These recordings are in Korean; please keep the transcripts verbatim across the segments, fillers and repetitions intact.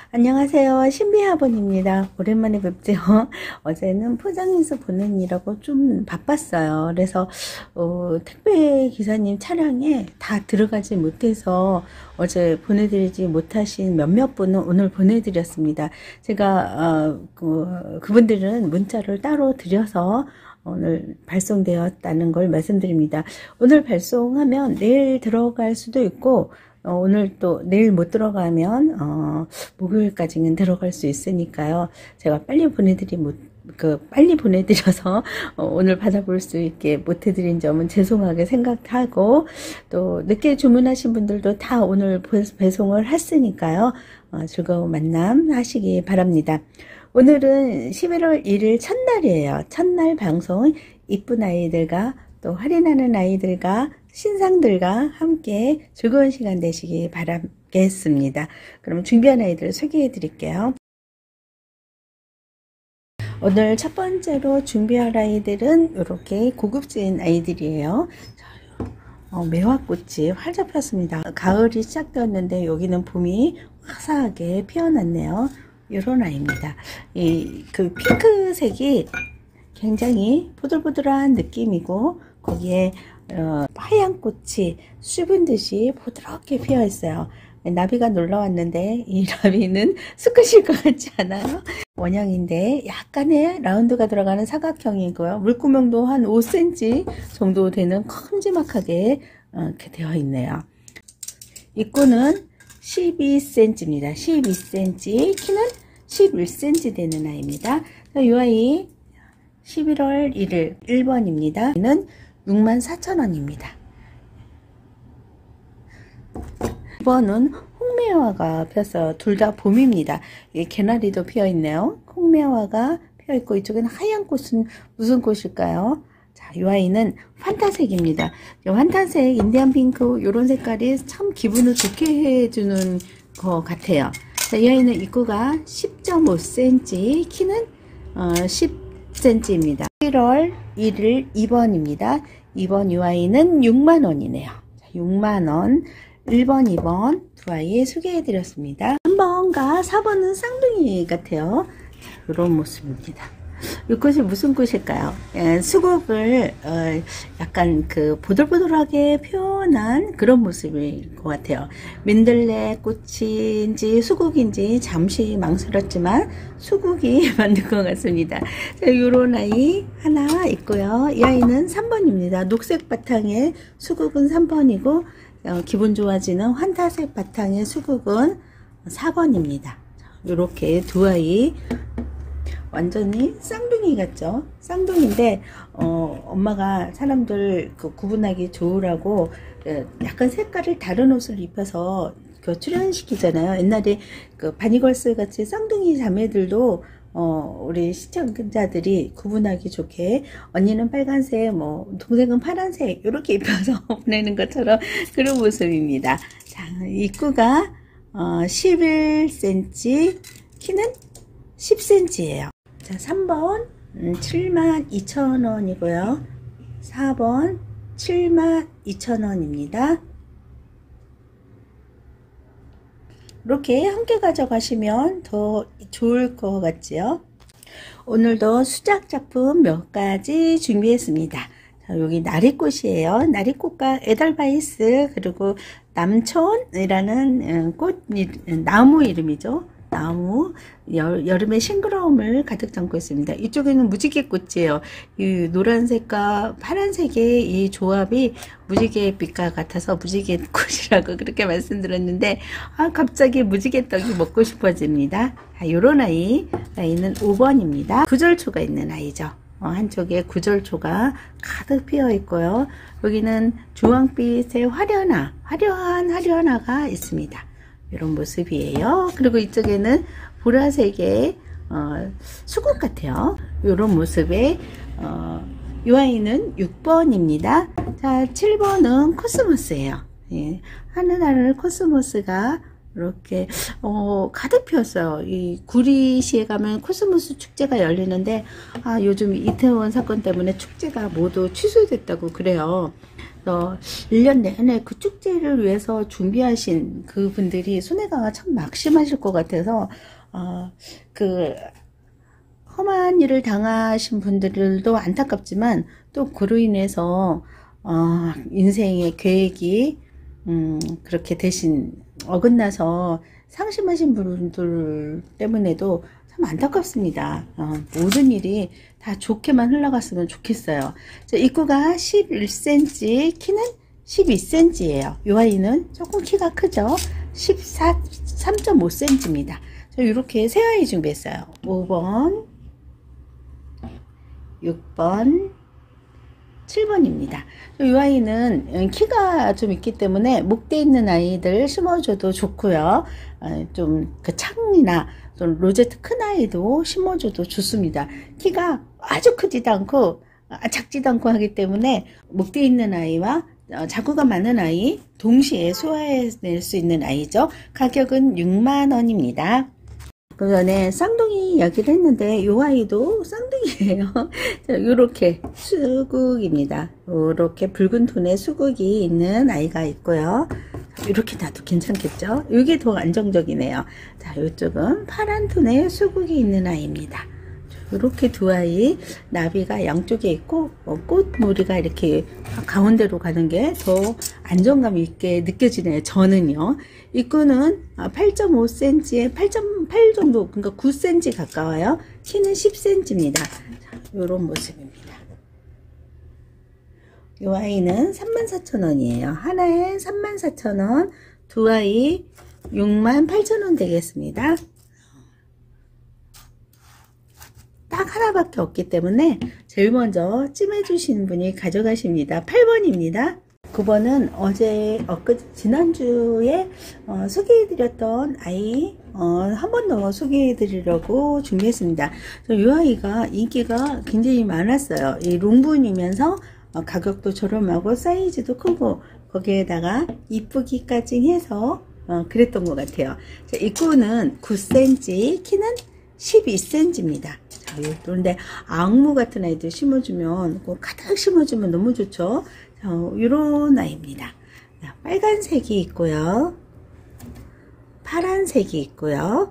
안녕하세요. 신비아버님입니다. 오랜만에 뵙죠. 어제는 포장해서 보내느라고 좀 바빴어요. 그래서 어, 택배 기사님 차량에 다 들어가지 못해서 어제 보내드리지 못하신 몇몇 분은 오늘 보내드렸습니다. 제가 어, 그, 그분들은 문자를 따로 드려서 오늘 발송되었다는 걸 말씀드립니다. 오늘 발송하면 내일 들어갈 수도 있고 어, 오늘 또 내일 못 들어가면 어, 목요일까지는 들어갈 수 있으니까요. 제가 빨리 보내드리 못, 그 빨리 보내드려서 어, 오늘 받아볼 수 있게 못 해드린 점은 죄송하게 생각하고, 또 늦게 주문하신 분들도 다 오늘 배송을 했으니까요. 어, 즐거운 만남 하시기 바랍니다. 오늘은 십일월 일일 첫날이에요. 첫날 방송, 이쁜 아이들과 또 할인하는 아이들과 신상들과 함께 즐거운 시간 되시기 바라겠습니다. 그럼 준비한 아이들 소개해 드릴게요. 오늘 첫 번째로 준비할 아이들은 이렇게 고급진 아이들이에요. 어, 매화꽃이 활짝 폈습니다. 가을이 시작되었는데 여기는 봄이 화사하게 피어났네요. 이런 아이입니다. 이 그 핑크색이 굉장히 보들보들한 느낌이고, 거기에 어, 하얀 꽃이 씹은 듯이 부드럽게 피어 있어요. 나비가 놀러 왔는데 이 나비는 수컷일 것 같지 않아요? 원형인데 약간의 라운드가 들어가는 사각형이고요. 물구멍도 한 오 센티미터 정도 되는 큼지막하게 어, 이렇게 되어 있네요. 입구는 십이 센티미터입니다. 십이 센티미터, 키는 십일 센티미터 되는 아이입니다. 이 아이 십일월 일일 일 번입니다. 이는 육만 사천 원입니다. 이 번은 홍매화가 폈어요. 둘 다 봄입니다. 개나리도 피어 있네요. 홍매화가 피어 있고, 이쪽에는 하얀 꽃은 무슨 꽃일까요? 자, 이 아이는 환타색입니다. 환타색, 인디안 핑크 이런 색깔이 참 기분을 좋게 해주는 것 같아요. 자, 이 아이는 입구가 십 점 오 센티미터, 키는 어, 십 센티미터입니다. 십일월 일일 이 번입니다. 이 번 이 아이는 육만 원이네요. 육만 원. 일 번, 이 번 두 아이 소개해 드렸습니다. 삼 번과 사 번은 쌍둥이 같아요. 이런 모습입니다. 이 꽃이 무슨 꽃일까요? 예, 수국을 어, 약간 그 보들보들하게 표현한 그런 모습일 것 같아요. 민들레 꽃인지 수국인지 잠시 망설였지만 수국이 맞는 것 같습니다. 자, 요런 아이 하나 있고요. 이 아이는 삼 번입니다. 녹색 바탕에 수국은 삼 번이고, 어, 기분 좋아지는 환타색 바탕의 수국은 사 번입니다. 이렇게 두 아이 완전히 쌍둥이 같죠? 쌍둥이인데 어, 엄마가 사람들 그 구분하기 좋으라고 약간 색깔을 다른 옷을 입혀서 그 출연시키잖아요. 옛날에 그 바니걸스 같이 쌍둥이 자매들도 어, 우리 시청자들이 구분하기 좋게 언니는 빨간색, 뭐 동생은 파란색 이렇게 입혀서 보내는 것처럼 그런 모습입니다. 자, 입구가 어, 십일 센티미터, 키는 십 센티미터예요. 자, 삼 번 음, 칠만 이천 원이고요. 사 번 칠만 이천 원입니다. 이렇게 함께 가져가시면 더 좋을 것 같지요? 오늘도 수작 작품 몇 가지 준비했습니다. 자, 여기 나리꽃이에요. 나리꽃과 에델바이스, 그리고 남촌이라는 꽃, 나무 이름이죠. 나무, 여, 여름의 싱그러움을 가득 담고 있습니다. 이쪽에는 무지개꽃이에요. 이 노란색과 파란색의 이 조합이 무지개빛과 같아서 무지개꽃이라고 그렇게 말씀드렸는데, 아, 갑자기 무지개떡이 먹고 싶어집니다. 아, 요런 아이, 아이는 오 번입니다. 구절초가 있는 아이죠. 어, 한쪽에 구절초가 가득 피어 있고요. 여기는 주황빛의 화려나, 화려한 화려나가 있습니다. 이런 모습이에요. 그리고 이쪽에는 보라색의 어, 수국 같아요. 이런 모습의 어, 이 아이는 육 번입니다. 자, 칠 번은 코스모스예요. 예, 하늘하늘 코스모스가 이렇게 어, 가득 피었어요. 이 구리시에 가면 코스모스 축제가 열리는데, 아, 요즘 이태원 사건 때문에 축제가 모두 취소됐다고 그래요. 그래서 일 년 내내 그 축제를 위해서 준비하신 그 분들이 손해가 참 막심하실 것 같아서, 어, 그, 험한 일을 당하신 분들도 안타깝지만, 또 그로 인해서, 어, 인생의 계획이, 음, 그렇게 대신 어긋나서 상심하신 분들 때문에도 참 안타깝습니다. 어, 모든 일이 다 좋게만 흘러갔으면 좋겠어요. 자, 입구가 십일 센티미터, 키는 십이 센티미터예요. 이 아이는 조금 키가 크죠? 십사, 삼 점 오 센티미터입니다. 자, 이렇게 세 아이 준비했어요. 오 번, 육 번, 칠 번입니다. 이 아이는 키가 좀 있기 때문에 목대 있는 아이들 심어줘도 좋고요. 좀 그 창이나 좀 로제트 큰 아이도 심어줘도 좋습니다. 키가 아주 크지도 않고 작지도 않고 하기 때문에 목대 있는 아이와 자구가 많은 아이 동시에 소화해낼 수 있는 아이죠. 가격은 육만 원입니다. 그 전에 쌍둥이 이야기를 했는데 이 아이도 쌍둥이에요. 이렇게 수국입니다. 이렇게 붉은 톤의 수국이 있는 아이가 있고요. 이렇게 놔도 괜찮겠죠? 이게 더 안정적이네요. 자, 이쪽은 파란 톤의 수국이 있는 아이입니다. 이렇게 두 아이, 나비가 양쪽에 있고 어, 꽃무리가 이렇게 가운데로 가는 게 더 안정감 있게 느껴지네요. 저는요. 입구는 팔 점 오 센티미터에 팔 점 팔 정도, 그러니까 구 센티미터 가까워요. 키는 십 센티미터입니다. 이런 모습입니다. 이 아이는 삼만 사천 원이에요. 하나에 삼만 사천 원, 두 아이 육만 팔천 원 되겠습니다. 딱 하나밖에 없기 때문에 제일 먼저 찜해주신 분이 가져가십니다. 팔 번입니다. 구 번은 어제, 엊그, 지난주에 어, 소개해드렸던 아이, 어, 한 번 더 소개해드리려고 준비했습니다. 이 아이가 인기가 굉장히 많았어요. 이 롱분이면서 어, 가격도 저렴하고 사이즈도 크고 거기에다가 이쁘기까지 해서 어, 그랬던 것 같아요. 자, 입구는 구 센티미터, 키는 십이 센티미터입니다. 자, 그런데 앙무 같은 아이들 심어주면 꼭 가득 심어주면 너무 좋죠. 자, 이런 아이입니다. 자, 빨간색이 있고요, 파란색이 있고요,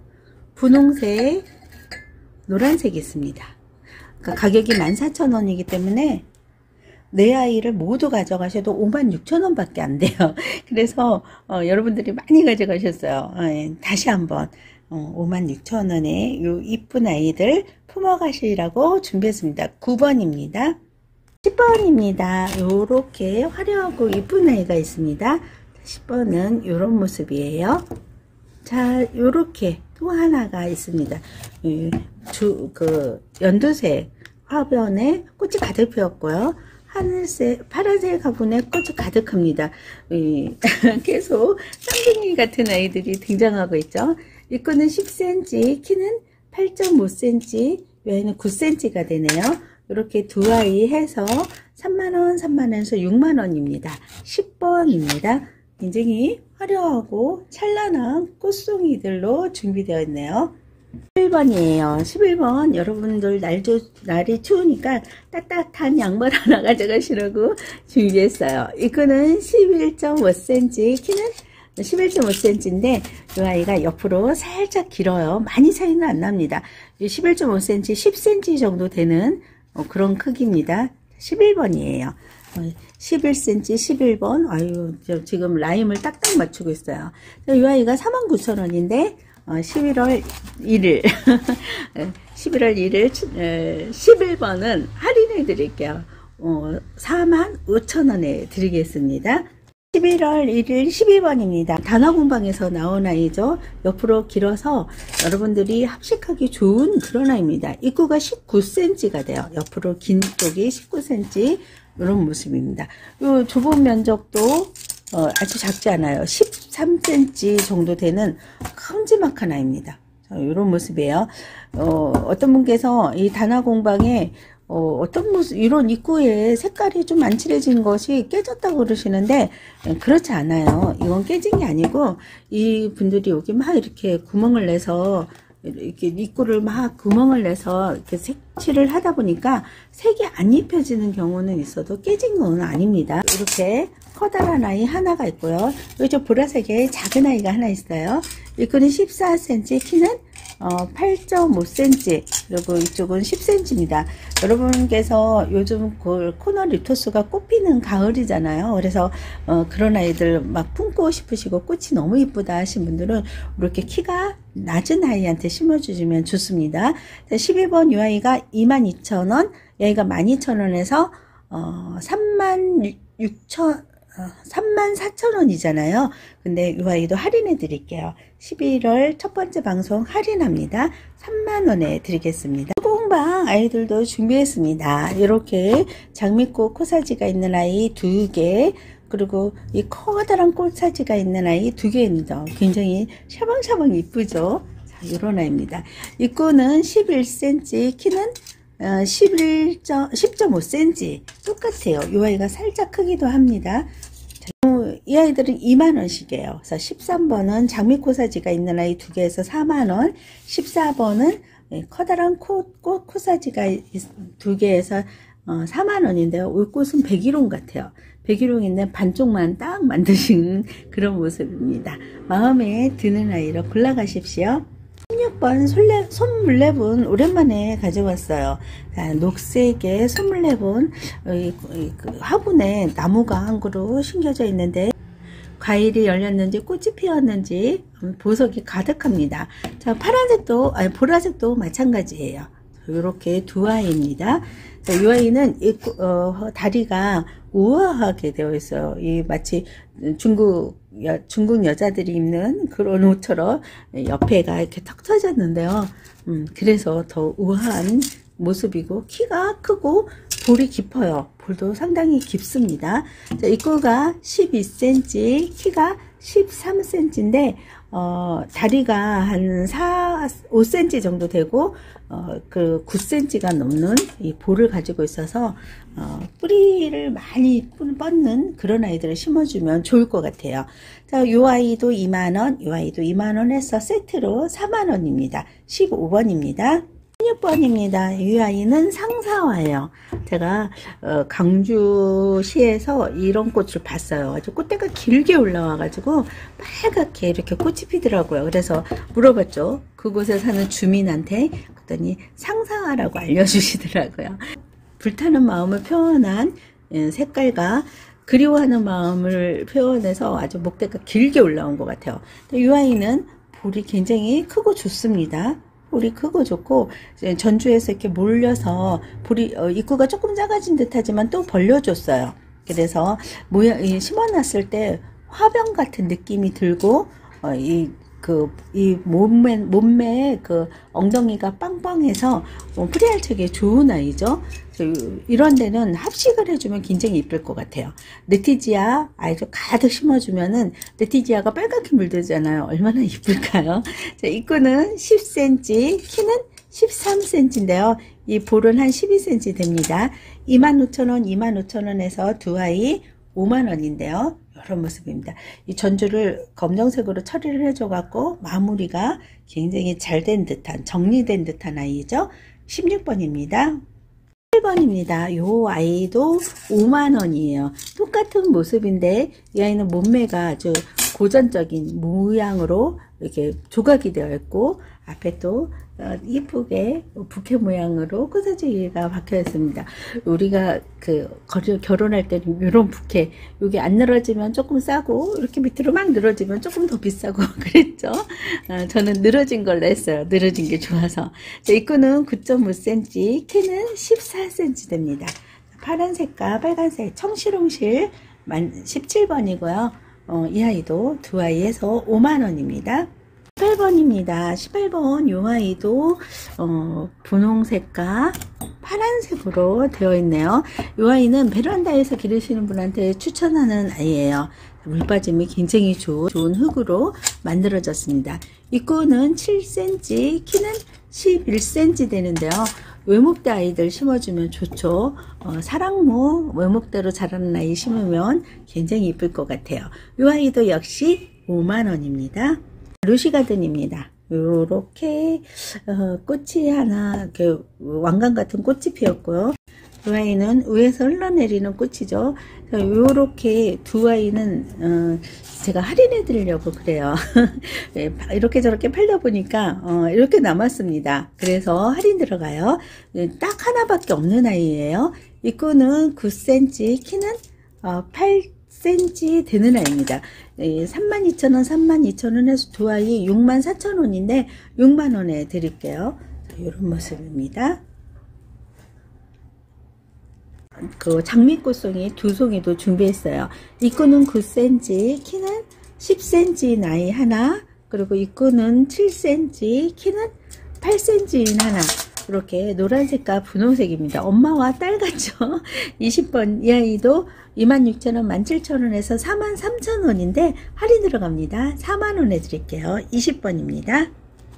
분홍색, 노란색이 있습니다. 그러니까 가격이 만 사천 원이기 때문에 네 아이를 모두 가져가셔도 오만 육천 원 밖에 안 돼요. 그래서 어, 여러분들이 많이 가져가셨어요. 어, 예, 다시 한번 어, 오만 육천 원에 요 이쁜 아이들 품어가시라고 준비했습니다. 구 번입니다. 십 번입니다. 요렇게 화려하고 이쁜 아이가 있습니다. 십 번은 요런 모습이에요. 자, 요렇게 또 하나가 있습니다. 이, 주, 그 연두색 화변에 꽃이 가득 피었고요. 하늘색, 파란색 화분에 꽃이 가득합니다. 이, 계속 쌍둥이 같은 아이들이 등장하고 있죠. 입구는 십 센티미터, 키는 팔 점 오 센티미터, 외에는 구 센티미터가 되네요. 이렇게 두 아이 해서 삼만 원, 삼만 원에서 육만 원입니다. 십 번입니다. 굉장히 화려하고 찬란한 꽃송이들로 준비되어 있네요. 십일 번이에요. 십일 번 여러분들 날, 날이 추우니까 따뜻한 양말 하나 가져가시라고 준비했어요. 입구는 십일 점 오 센티미터, 키는 십일 점 오 센티미터인데 이 아이가 옆으로 살짝 길어요. 많이 차이는 안 납니다. 십일 점 오 센티미터, 십 센티미터 정도 되는 그런 크기입니다. 십일 번이에요. 십일 센티미터, 십일 번. 아유, 저 지금 라임을 딱딱 맞추고 있어요. 이 아이가 사만 구천 원인데 십일월 일일 십일월 일일 십일 번은 할인해 드릴게요. 어, 사만 오천 원에 드리겠습니다. 십일월 일일 십이 번입니다. 단화공방에서 나온 아이죠. 옆으로 길어서 여러분들이 합식하기 좋은 그런 아이입니다. 입구가 십구 센티미터가 돼요. 옆으로 긴 쪽이 십구 센티미터, 이런 모습입니다. 요 좁은 면적도 어, 아주 작지 않아요. 십삼 센티미터 정도 되는 큼지막한 아이입니다. 이런 모습이에요. 어, 어떤 분께서 이 단화공방에 어, 어떤 모습, 이런 입구에 색깔이 좀 안 칠해진 것이 깨졌다고 그러시는데, 그렇지 않아요. 이건 깨진 게 아니고, 이 분들이 여기 막 이렇게 구멍을 내서 이렇게 입구를 막 구멍을 내서 이렇게 색칠을 하다 보니까 색이 안 입혀지는 경우는 있어도 깨진 건 아닙니다. 이렇게 커다란 아이 하나가 있고요. 이쪽 보라색에 작은 아이가 하나 있어요. 이거는 십사 센티미터, 키는 어, 팔 점 오 센티미터, 그리고 이쪽은 십 센티미터입니다. 여러분께서 요즘 그 코너 리토스가 꽃피는 가을이잖아요. 그래서 어, 그런 아이들 막 품고 싶으시고 꽃이 너무 이쁘다 하신 분들은 이렇게 키가 낮은 아이한테 심어주시면 좋습니다. 십이 번 이 아이가 이만 이천 원, 여기가 만 이천 원에서 어, 삼만 육천 삼만 사천 원이잖아요. 근데 이 아이도 할인해 드릴게요. 십일월 첫 번째 방송 할인합니다. 삼만 원에 드리겠습니다. 소공방 아이들도 준비했습니다. 이렇게 장미꽃 코사지가 있는 아이 두 개, 그리고 이 커다란 꽃사지가 있는 아이 두 개입니다. 굉장히 샤방샤방 이쁘죠. 자, 이런 아이입니다. 입구는 십일 센티미터, 키는 어, 십일 점 오 센티미터 똑같아요. 이 아이가 살짝 크기도 합니다. 이 아이들은 이만 원씩이에요. 그래서 십삼 번은 장미코사지가 있는 아이 두 개에서 사만 원, 십사 번은 커다란 꽃, 꽃 코사지가 두 개에서 어, 사만 원인데요. 이 꽃은 백일홍 같아요. 백일홍인데 반쪽만 딱 만드신 그런 모습입니다. 마음에 드는 아이로 골라가십시오. 십육 번 솔레, 손물레분 오랜만에 가져왔어요. 자, 녹색의 손물레분, 이, 이, 그 화분에 나무가 한 그루 심겨져 있는데 과일이 열렸는지 꽃이 피었는지 보석이 가득합니다. 자, 파란색도 아니 보라색도 마찬가지예요. 이렇게 두 아이입니다. 자, 이 아이는 이, 어, 다리가 우아하게 되어 있어요. 이 마치 중국 여, 중국 여자들이 입는 그런 옷처럼 옆에가 이렇게 턱 터졌는데요. 음, 그래서 더 우아한 모습이고 키가 크고 볼이 깊어요. 볼도 상당히 깊습니다. 자, 입구가 십이 센티미터, 키가 십삼 센티미터인데 어, 다리가 한 사, 오 센티미터 정도 되고 어, 그 구 센티미터가 넘는 이 볼을 가지고 있어서 어, 뿌리를 많이 뻗는 그런 아이들을 심어주면 좋을 것 같아요. 자, 요 아이도 이만 원, 요 아이도 이만 원 해서 세트로 사만 원입니다. 십오 번입니다. 십육 번입니다. 이 아이는 상사화예요. 제가 어, 강주시에서 이런 꽃을 봤어요. 아주 꽃대가 길게 올라와가지고 빨갛게 이렇게 꽃이 피더라고요. 그래서 물어봤죠. 그곳에 사는 주민한테. 그랬더니 상사화라고 알려주시더라고요. 불타는 마음을 표현한 색깔과 그리워하는 마음을 표현해서 아주 목대가 길게 올라온 것 같아요. 이 아이는 볼이 굉장히 크고 좋습니다. 볼이 크고 좋고 전주에서 이렇게 몰려서 볼이 어, 입구가 조금 작아진 듯하지만 또 벌려줬어요. 그래서 모양 심어놨을 때 화병 같은 느낌이 들고 어, 이 그 이 몸매 몸매에 그 엉덩이가 빵빵해서 어, 프리알책에 좋은 아이죠. 이런 데는 합식을 해주면 굉장히 이쁠 것 같아요. 레티지아 아이를 가득 심어주면은 레티지아가 빨갛게 물들잖아요. 얼마나 이쁠까요? 자, 입구는 십 센티미터, 키는 십삼 센티미터인데요. 이 볼은 한 십이 센티미터 됩니다. 이만 오천 원, 이만 오천 원에서 두 아이 오만 원인데요. 이런 모습입니다. 이 전주를 검정색으로 처리를 해줘갖고 마무리가 굉장히 잘 된 듯한, 정리된 듯한 아이죠. 십육 번입니다. 십칠 번입니다. 이 아이도 오만 원이에요. 똑같은 모습인데 이 아이는 몸매가 아주 고전적인 모양으로 이렇게 조각이 되어 있고 앞에 또 이쁘게 부케 모양으로 코사지가 박혀 있습니다. 우리가 그 결혼할 때는 이런 부케, 여기 안 늘어지면 조금 싸고 이렇게 밑으로 막 늘어지면 조금 더 비싸고 그랬죠. 저는 늘어진 걸로 했어요. 늘어진 게 좋아서. 입구는 구 점 오 센티미터, 키는 십사 센티미터 됩니다. 파란색과 빨간색 청실홍실 십칠 번이고요. 어, 이 아이도 두 아이에서 오만 원입니다. 십팔 번입니다. 십팔 번 요 아이도 어, 분홍색과 파란색으로 되어 있네요. 요 아이는 베란다에서 기르시는 분한테 추천하는 아이예요. 물 빠짐이 굉장히 좋은, 좋은 흙으로 만들어졌습니다. 입구는 칠 센티미터, 키는 십일 센티미터 되는데요. 외목대 아이들 심어주면 좋죠. 어, 사랑무 외목대로 자라는 아이 심으면 굉장히 이쁠 것 같아요. 이 아이도 역시 오만 원입니다. 루시가든입니다. 요렇게 어, 꽃이 하나 그 왕관 같은 꽃이 피었고요. 이 아이는 위에서 흘러내리는 꽃이죠. 요렇게 두 아이는 어, 제가 할인해 드리려고 그래요. 이렇게 저렇게 팔다 보니까 어, 이렇게 남았습니다. 그래서 할인 들어가요. 딱 하나밖에 없는 아이예요. 입구는 구 센티미터, 키는 어, 팔 센티미터 되는 아이입니다. 삼만 이천 원, 삼만 이천 원 해서 두 아이 육만 사천 원인데 육만 원에 드릴게요. 이런 모습입니다. 그 장미꽃송이 두 송이도 준비했어요. 입구는 구 센티미터, 키는 십 센티미터 나이 하나, 그리고 입구는 칠 센티미터, 키는 팔 센티미터 하나. 이렇게 노란색과 분홍색입니다. 엄마와 딸 같죠? 이십 번 이 아이도 이만 육천 원, 만 칠천 원에서 사만 삼천 원인데 할인 들어갑니다. 사만 원에 드릴게요. 이십 번입니다.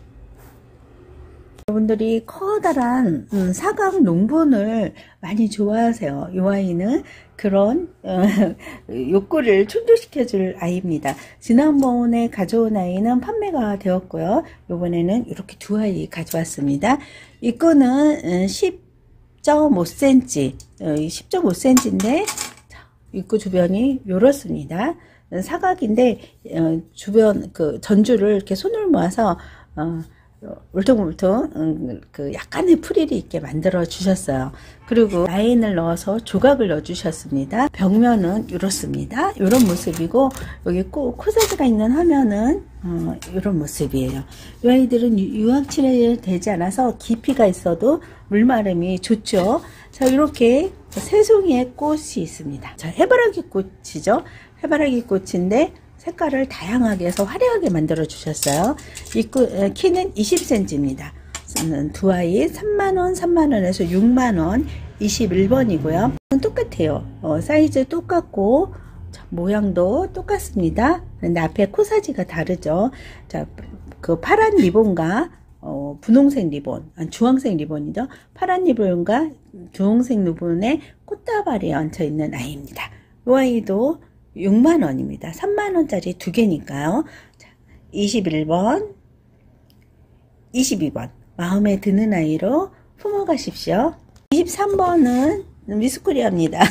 여러분들이 커다란 음, 사각 농분을 많이 좋아하세요. 이 아이는 그런 어, 욕구를 충족시켜 줄 아이입니다. 지난번에 가져온 아이는 판매가 되었고요. 이번에는 이렇게 두 아이 가져왔습니다. 입구는 십 점 오 센티미터, 십 점 오 센티미터인데 입구 주변이 이렇습니다. 사각인데 어, 주변 그 전주를 이렇게 손을 모아서 어, 울퉁불퉁 음, 그 약간의 프릴이 있게 만들어 주셨어요. 그리고 라인을 넣어서 조각을 넣어 주셨습니다. 벽면은 이렇습니다. 이런 모습이고 여기 코, 코사지가 있는 화면은 어, 이런 모습이에요. 이 아이들은 유황칠이 되지 않아서 깊이가 있어도 물마름이 좋죠. 자, 이렇게 세 송이의 꽃이 있습니다. 자, 해바라기 꽃이죠. 해바라기 꽃인데 색깔을 다양하게 해서 화려하게 만들어 주셨어요. 입구, 키는 이십 센티미터입니다. 두 아이 삼만 원, 삼만 원에서 육만 원, 이십일 번이고요. 똑같아요. 어, 사이즈 똑같고, 자, 모양도 똑같습니다. 그런데 앞에 코사지가 다르죠. 자, 그 파란 리본과 어, 분홍색 리본, 아, 주황색 리본이죠. 파란 리본과 주홍색 리본에 꽃다발이 얹혀 있는 아이입니다. 이 아이도 육만 원입니다. 삼만 원짜리 두 개니까요. 자, 이십일 번, 이십이 번 마음에 드는 아이로 품어가십시오. 이십삼 번은 미스코리아입니다.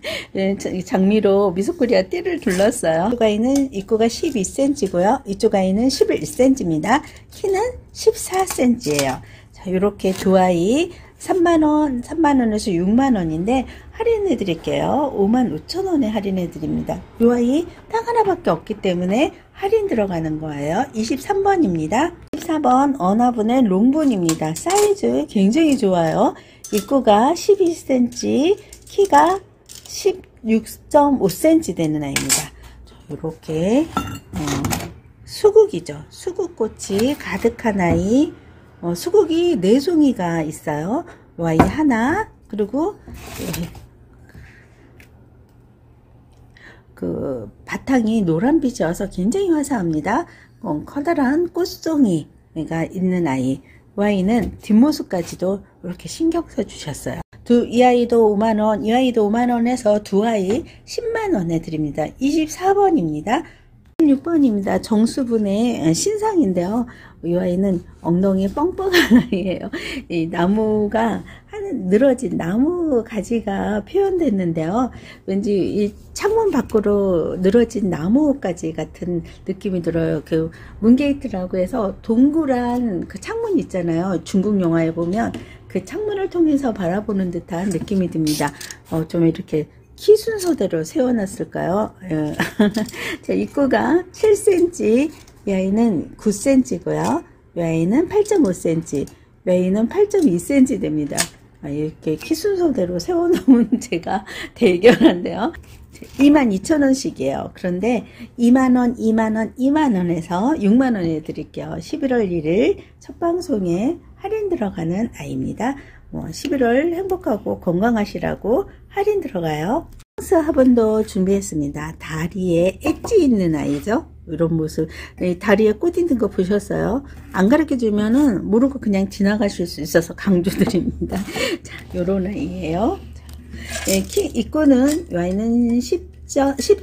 장미로 미스코리아 띠를 둘렀어요. 이쪽 아이는 입구가 십이 센티미터고요. 이쪽 아이는 십일 센티미터입니다. 키는 십사 센티미터예요. 자, 이렇게 두 아이 삼만 원, 삼만 원에서 육만 원인데 할인해 드릴게요. 오만 오천 원에 할인해 드립니다. 이 아이 딱 하나밖에 없기 때문에 할인 들어가는 거예요. 이십삼 번입니다. 이십사 번 어나분의 롱분입니다. 사이즈 굉장히 좋아요. 입구가 십이 센티미터, 키가 십육 점 오 센티미터 되는 아이입니다. 이렇게 어, 수국이죠. 수국꽃이 가득한 아이. 어, 수국이 네 송이가 있어요. 이 아이 하나, 그리고 그 바탕이 노란빛이어서 굉장히 화사합니다. 어, 커다란 꽃송이가 있는 아이. 이 아이는 뒷모습까지도 이렇게 신경 써 주셨어요. 두, 이 아이도 오만 원, 이 아이도 오만 원 해서 두 아이 십만 원에 드립니다. 이십사 번입니다. 십육 번입니다. 정수분의 신상인데요. 이 아이는 엉덩이 뻥뻥한 아이예요. 이 나무가 한 늘어진 나무 가지가 표현됐는데요. 왠지 이 창문 밖으로 늘어진 나무가지 같은 느낌이 들어요. 그 문게이트라고 해서 동그란 그 창문 있잖아요. 중국 영화에 보면 그 창문을 통해서 바라보는 듯한 느낌이 듭니다. 어, 좀 이렇게 키 순서대로 세워놨을까요? 자, 입구가 칠 센티미터, 이 아이는 구 센티미터고요. 이 아이는 팔 점 오 센티미터, 이 아이는 팔 점 이 센티미터 됩니다. 아, 이렇게 키 순서대로 세워놓으면 제가 대견한데요. 이만 이천 원씩이에요. 그런데 이만 원, 이만 원, 이만 원에서 육만 원에 드릴게요. 십일월 일일 첫 방송에 할인 들어가는 아이입니다. 뭐 십일월 행복하고 건강하시라고 할인 들어가요. 프랑스 화분도 준비했습니다. 다리에 엣지 있는 아이죠. 이런 모습. 다리에 꽃 있는 거 보셨어요? 안 가르쳐 주면은 모르고 그냥 지나가실 수 있어서 강조드립니다. 자, 요런 아이예요. 네, 키 입구는 이 아이는 십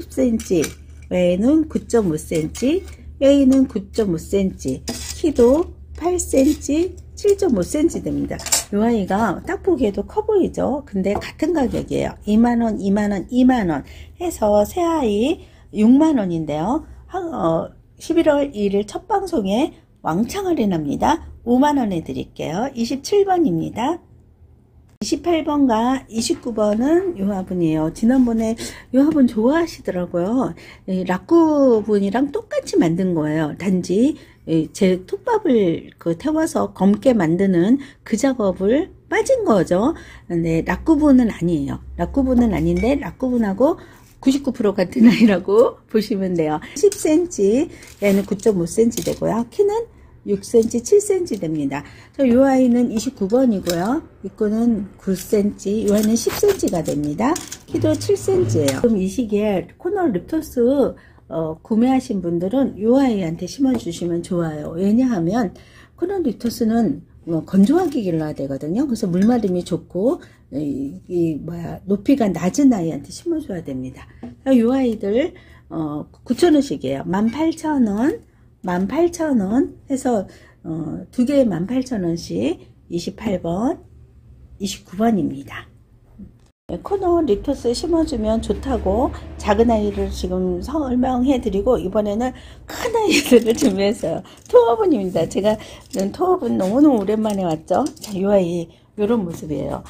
센티미터, 이 아이는 구 점 오 센티미터, 이 아이는 구 점 오 센티미터, 키도 팔 센티미터, 칠 점 오 센티미터 됩니다. 이 아이가 딱 보기에도 커 보이죠? 근데 같은 가격이에요. 이만 원, 이만 원, 이만 원 해서 새 아이 육만 원인데요. 어, 십일월 일일 첫 방송에 왕창 할인합니다. 오만 원에 드릴게요. 이십칠 번입니다. 이십팔 번과 이십구 번은 요 화분이에요. 지난번에 요 화분 좋아하시더라고요. 라꾸 분이랑 똑같이 만든 거예요. 단지 제 톱밥을 그 태워서 검게 만드는 그 작업을 빠진 거죠. 근데 라꾸 분은 아니에요. 라꾸 분은 아닌데 라꾸 분하고 구십구 퍼센트 같은 아이라고 보시면 돼요. 십 센티미터, 얘는 구 점 오 센티미터 되고요. 키는 육 센티미터, 칠 센티미터 됩니다. 이 아이는 이십구 번이고요. 입구는 구 센티미터, 이 아이는 십 센티미터가 됩니다. 키도 칠 센티미터예요. 그럼 이 시기에 코너 립토스 어, 구매하신 분들은 이 아이한테 심어주시면 좋아요. 왜냐하면 코너 립토스는 뭐 건조하게 길러야 되거든요. 그래서 물마름이 좋고 이, 이 뭐야 높이가 낮은 아이한테 심어줘야 됩니다. 이 아이들 어, 구천 원씩이에요. 만 팔천 원, 만 팔천 원 해서 어, 두 개에 만 팔천 원씩 이십팔 번, 이십구 번입니다. 코너 립토스 심어주면 좋다고 작은 아이를 지금 설명해 드리고 이번에는 큰 아이들을 준비했어요. 토어분입니다. 제가 토어분 너무너무 오랜만에 왔죠. 자, 이 아이 이런 모습이에요.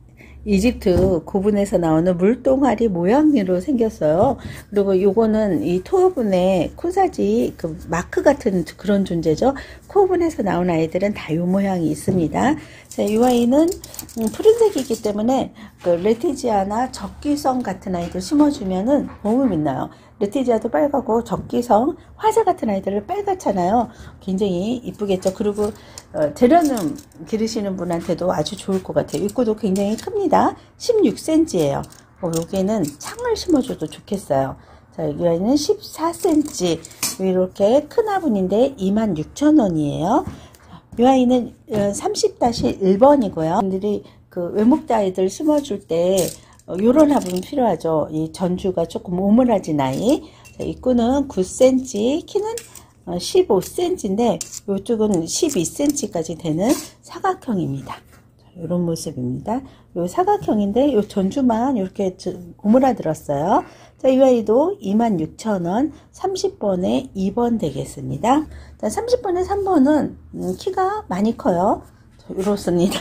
이집트 고분에서 나오는 물동아리 모양으로 생겼어요. 그리고 요거는 이 토어분의 코사지 그 마크 같은 그런 존재죠. 코어분에서 나온 아이들은 다 요 모양이 있습니다. 자, 이 아이는 푸른색이기 때문에 그 레티지아나 적기성 같은 아이들 심어주면은 너무 빛나요. 레티지아도 빨갛고 적기성, 화자 같은 아이들을 빨갛잖아요. 굉장히 이쁘겠죠. 그리고 어, 제라늄 기르시는 분한테도 아주 좋을 것 같아요. 입구도 굉장히 큽니다. 십육 센티미터예요. 어, 여기에는 창을 심어줘도 좋겠어요. 자, 이 아이는 십사 센티미터. 이렇게 큰 화분인데 이만 육천 원이에요. 이 아이는 삼십 일 번이고요. 분들이 그 외목대 아이들 심어줄 때 어, 요런 화분이 필요하죠. 이 전주가 조금 오므라진 아이. 자, 입구는 구 센티미터, 키는 어, 십오 센티미터인데 이쪽은 십이 센티미터까지 되는 사각형입니다. 이런 모습입니다. 요 사각형인데 요 전주만 이렇게 오므라들었어요. 자, 이 아이도 이만 육천 원, 삼십 번에 이 번 되겠습니다. 자, 삼십 번에 삼 번은 음, 키가 많이 커요. 이렇습니다.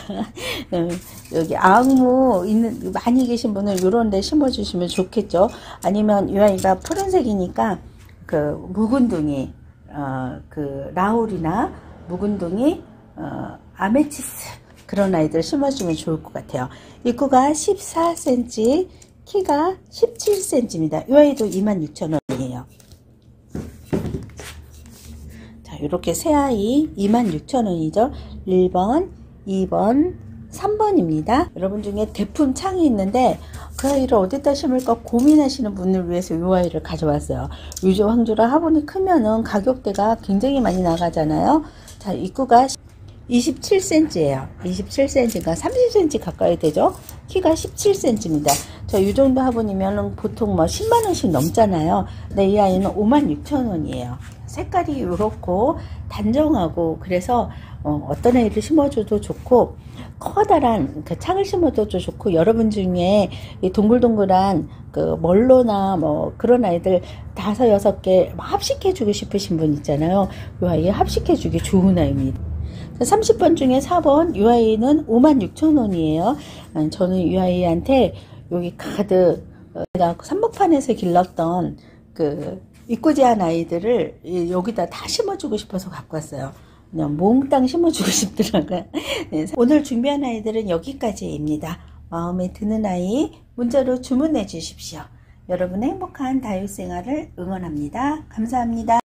여기 아흥무 있는 많이 계신 분은 이런 데 심어주시면 좋겠죠. 아니면 이 아이가 푸른색이니까 그 묵은둥이 어, 그 라울이나 묵은둥이 어, 아메치스 그런 아이들 심어주면 좋을 것 같아요. 입구가 십사 센티미터, 키가 십칠 센티미터입니다. 이 아이도 이만 육천 원이에요. 자, 이렇게 새 아이 이만 육천 원이죠. 일 번, 이 번, 삼 번입니다. 여러분 중에 대품 창이 있는데 그 아이를 어디다 심을까 고민하시는 분을 위해서 이 아이를 가져왔어요. 유조 황조라 화분이 크면은 가격대가 굉장히 많이 나가잖아요. 자, 입구가 이십칠 센티미터예요. 이십칠 센티미터가 삼십 센티미터 가까이 되죠. 키가 십칠 센티미터입니다. 자, 이 정도 화분이면 보통 뭐 십만 원씩 넘잖아요. 근데 이 아이는 오만 육천 원이에요. 색깔이 이렇고 단정하고 그래서 어, 어떤 아이를 심어줘도 좋고 커다란 그 창을 심어도 좋고 여러분 중에 이 동글동글한 그 멀로나 뭐 그런 아이들 다섯 여섯 개 합식해주고 싶으신 분 있잖아요. 이 아이 합식해주기 좋은 아이입니다. 삼십 번 중에 사 번 이 아이는 오만 육천 원이에요. 저는 이 아이한테 여기 가득 내가 삼목판에서 길렀던 그 이꼬지한 아이들을 여기다 다 심어주고 싶어서 갖고 왔어요. 그냥 몽땅 심어주고 싶더라고요. 네, 오늘 준비한 아이들은 여기까지입니다. 마음에 드는 아이 문자로 주문해 주십시오. 여러분의 행복한 다육생활을 응원합니다. 감사합니다.